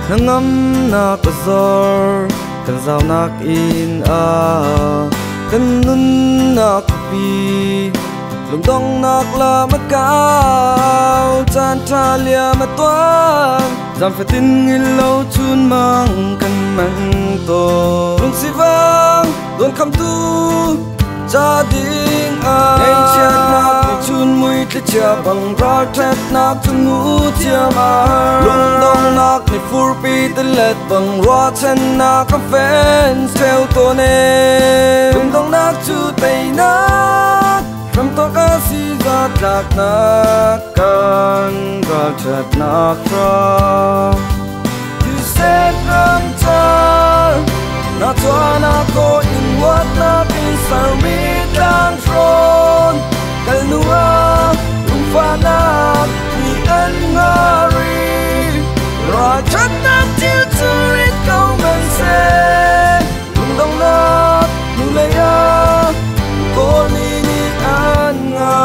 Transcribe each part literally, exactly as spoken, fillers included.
nangam nak azor kan zau nak in a kan nun nak pi lung dong nak la macau chan tra lia ma toan zam phải tin ngin lâu chun mang kan man to lung si vang don kam tu gia đình a ngày chia nak ni chun mui te chia bang ra thét nak tu ngu chia ma lung dong nak ni fur pi te let bang ra chen nak ka fans theo to ne lung dong nak chu tei nak ram to ka si za tak nak kan ra thét nak ra you said ram cha na toa na ko in what na in sar mi lang tron kal nuwa lung fa na ni an ngari ra chat na til to it go man se lung dong na nu le ya ko ni ni an nga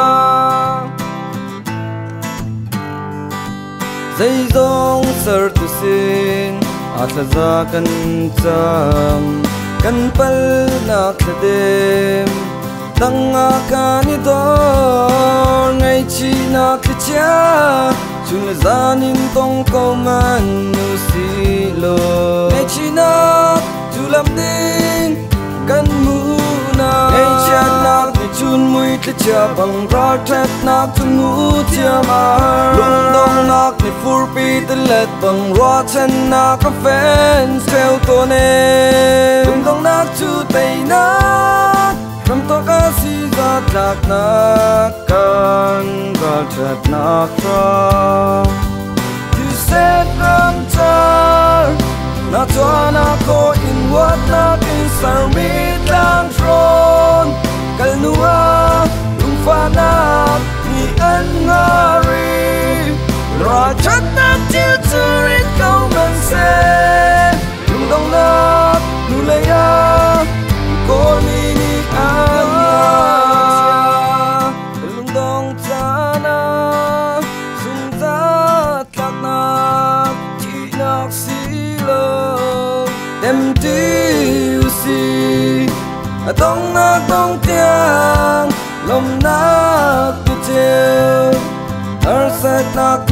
zai dong sar tu sin asa za kan cham kan pal nak dem tanga kan dor ngai chi nak cha chun zanin tong ko man nu si lo ngai chi nak tu lam ding kan mu na ngai cha nak ni chun mui te cha bang ra thét nak tu ngu tia ma lung dong nak ni fur pi te let bang ra chen nak ka fans theo to ne lung dong nak chu tei nak ram to ka si za tak nak kan ra thét nak tra you said ram cha na toa na ko in what na in sar mi lang tron kal nuwa lung fa na ni an ngari ra chat na til to it go man se lung dong na nu le ya ko ni ni an lung dong cha na sung za tak na chi nak si lo dem tu si dong nak dong tiang lom nak tu chiều ar sat nak